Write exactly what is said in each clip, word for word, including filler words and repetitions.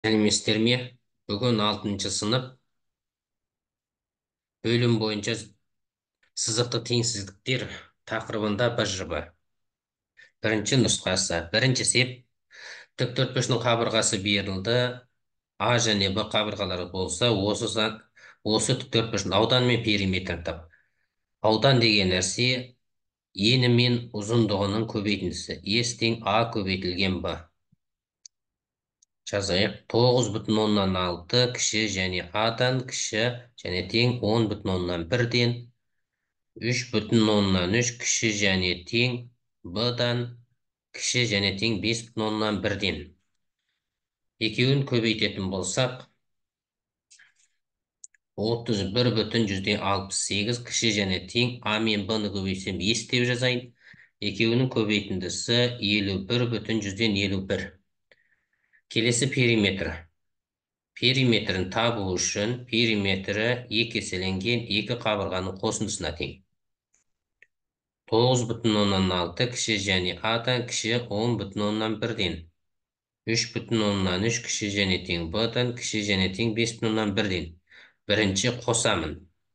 Сәлеметсіздер ме? Бүгін алтыншы сынып бөлім бойынша сызықты теңсіздіктер тақырыбында бір жоба. Бірінші нұсқасы. Бірінші сеп тіктөртбұрыштың қабырғасы берілді. А және Б қабырғалары болса, осы зат осы тіктөртбұрыштың ауданы мен периметрін тап. Аудан деген нәрсе ені мен ұзындығының көбейтіндісі. С тең А көбейтілген Б. Жазайық. тоғыз бүтін оннан алты кіші және Адан кіші және тең он бүтін оннан бірден үш бүтін оннан үш кіші және тең Б-дан кіші және тең бес бүтін оннан бірден. Екеуін көбейтетін болсақ, отыз бір бүтін жүзден алпыс сегіз кіші және тең А мен Б-ны көбейтсем ес деп жазайын. Екеуінің көбейтіндісі елу бір бүтін жүзден елу бір. Келесі периметр. Периметрін табу үшін периметрі екі еселенген екі қабырғаның қосындысына тең. тоғыз бүтін оннан алты кіші және Адан кіші он бүтін оннан бірден. үш бүтін оннан үш кіші және тең Б-дан кіші және тең бес бүтін оннан бірден. Бірінші қосамын.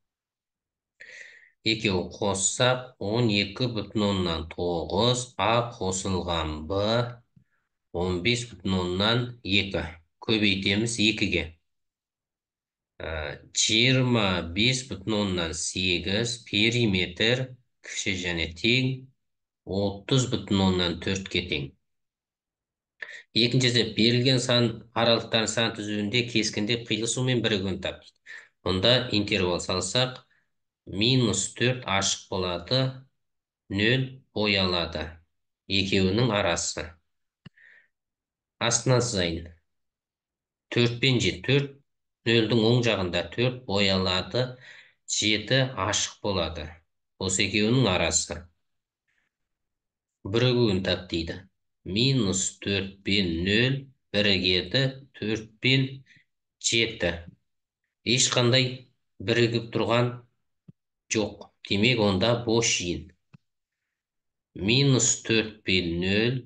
Екеуі қоссақ он екі бүтін оннан тоғыз, А қосылған Б он бес бүтін оннан екі. Көбейтеміз екіге. жиырма бес бүтін оннан сегіз периметр кіші және тең отыз бүтін оннан төртке тең. Екіншісі берілген сан аралықтарын сан түзуінде кескінде қиылысумен бірігуін тап. Онда интервал салсақ, минус төрт ашық болады, нөл боялады. Екеуінің арасы. Астынан сызайын. төрт пен жеті, төрт нөлдің оң жағында төрт боялады, жеті ашық болады. Осы екеуінің арасы. Бірігуін тап дейді. Минус төрт пен нөл бірігеді, төрт пен жеті. Ешқандай бірігіп тұрған жоқ. Демек, онда бос жиын. Минус төрт пен нөл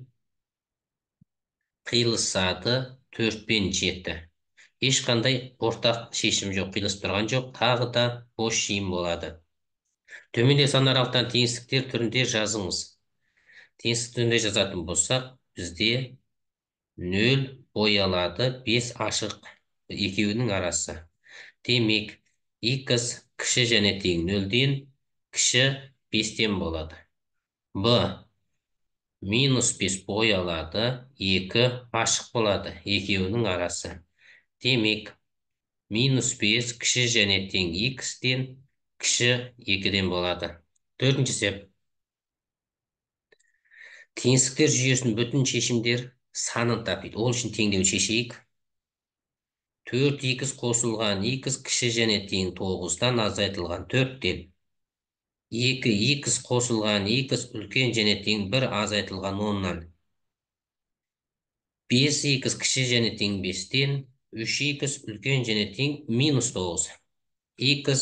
қиылысады, төрт пен жеті. Ешқандай ортақ шешім жоқ, қиылысып тұрған жоқ, тағы да бос жиын болады. Төменде сан аралықтан теңсіздіктер түрінде жазыңыз. Теңсіздік түрінде жазатын болсақ, бізде нөл боялады, бес ашық, екеуінің арасы. Демек, х кіші және тең нөлден кіші бестен болады. Б минус бес боялады, екі ашық болады, екеуінің арасы. Демек, минус бес кіші және тең х-тен кіші екіден болады. Төртінші сеп. Теңсіздіктер жүйесінің бүтін шешімдер санын тапиды. Ол үшін теңдеуін шешейік. төрт х қосылған х кіші және тең тоғыздан азайтылған төрттен. екі х қосылған х үлкен және тең бір азайтылған оннан. бес х кіші және тең бестен. үш х үлкен және тең минус тоғыз. х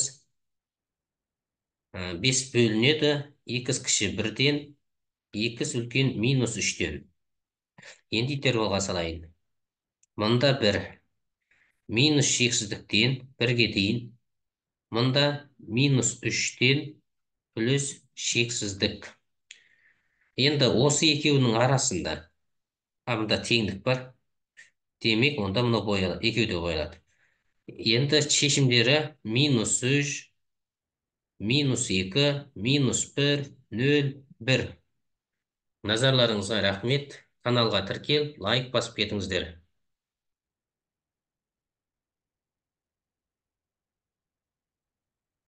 бес бөлінеді, х кіші бірден, х үлкен минус үштен. Енді интервалға салайын. Мұнда бір минус шексіздіктен бірге дейін. Мұнда минус үштен плюс шексіздік. Енді осы екеуінің арасында мұнда теңдік бар. Демек, онда мұны боялады, екеуде боялады. Енді шешімдері минус үш, минус екі, минус бір, нөл, бір. Назарларыңызға рахмет. Каналға тіркел, лайк басып кетіңіздер.